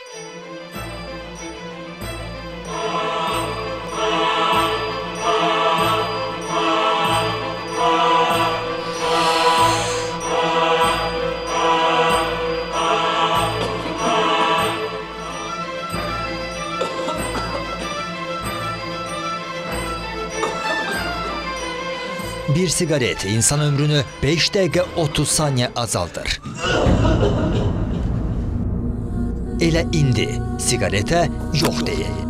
Bir sigaret insan ömrünü 5 dəqiqə 30 saniyə azaldır. Elə indi sigaretə yox deyək.